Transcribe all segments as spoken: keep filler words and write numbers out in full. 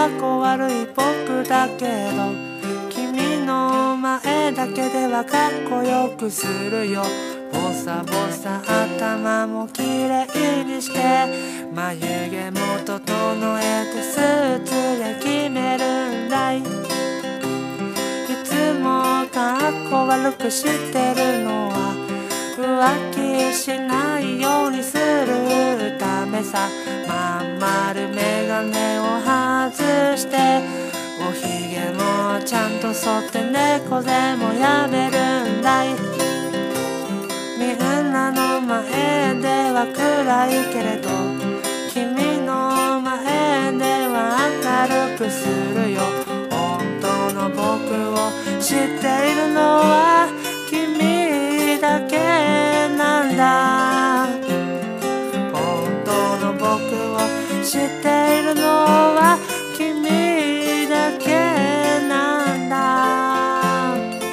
っこ悪い僕だけど、君の前だけではかっこよくするよ。ボサボサ頭もきれいにして、眉毛も整えてスーツで決めるんだい。いつもかっこ悪くしてるのは浮気しないようにするためさ。まん丸メガネを外して、おひげもちゃんと剃って、猫背もやめるんだい。みんなの前では暗いけれど、君の前では明るくするよ。本当の僕を知っているのは君だけなんだ。本当の僕を知っているのは君だけなんだ。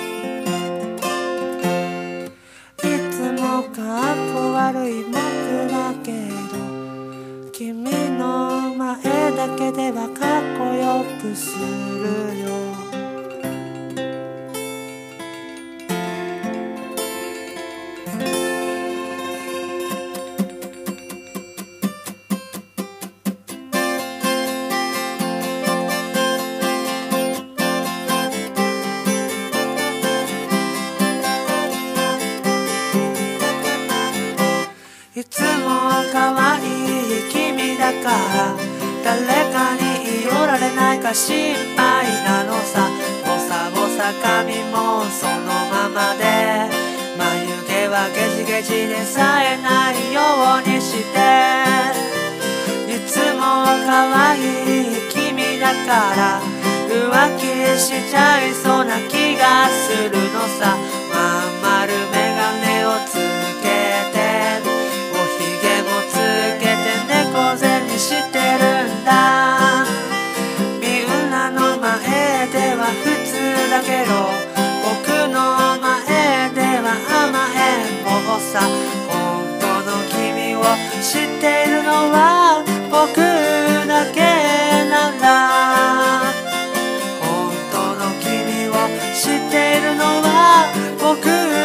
いつもかっこ悪い僕だけど、君の前だけではかっこよくするよ。いつも可愛い君だから、誰かに寄られないか心配なのさ。ボサボサ髪もそのままで、眉毛はゲジゲジでさえないようにして、いつも可愛い君だから浮気しちゃいそうな気がするのさ。まん丸メガネをつけて、おひげもつけて、猫背にしてるんだ。みんなの前では普通だけど、僕の前では甘えん坊さ。本当の君を知っているのは僕だけなんだ。本当の君を知っているのは僕